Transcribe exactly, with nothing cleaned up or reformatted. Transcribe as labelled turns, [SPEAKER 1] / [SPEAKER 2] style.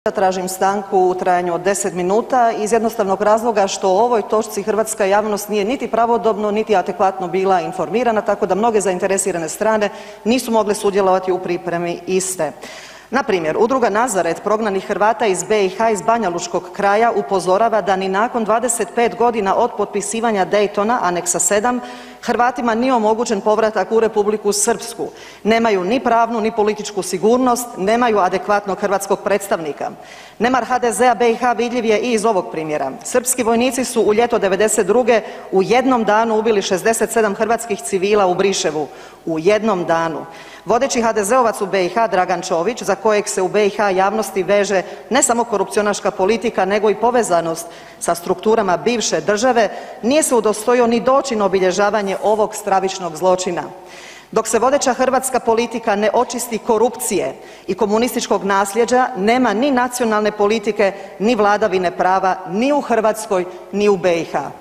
[SPEAKER 1] Tražim stanku u trajanju od deset minuta iz jednostavnog razloga što o ovoj točci hrvatska javnost nije niti pravodobno niti adekvatno bila informirana, tako da mnoge zainteresirane strane nisu mogle sudjelovati u pripremi iste. Na primjer, udruga Nazaret prognanih Hrvata iz B i H iz banjalučkog kraja upozorava da ni nakon dvadeset pet godina od potpisivanja Daytona, aneksa sedam, Hrvatima nije omogućen povratak u Republiku Srpsku. Nemaju ni pravnu ni političku sigurnost, nemaju adekvatnog hrvatskog predstavnika. Nemar H D Z-a B i H vidljiv je i iz ovog primjera. Srpski vojnici su u ljeto devedeset druge u jednom danu ubili šezdeset sedam hrvatskih civila u Briševu. U jednom danu. Vodeći ha de zeovac u B i H Dragan Čović, za kojeg se u B i H javnosti veže ne samo korupcionaška politika nego i povezanost sa strukturama bivše države, nije se udostojio ni doći na obilježavanje ovog stravičnog zločina. Dok se vodeća hrvatska politika ne očisti korupcije i komunističkog nasljeđa, nema ni nacionalne politike, ni vladavine prava, ni u Hrvatskoj, ni u B i H.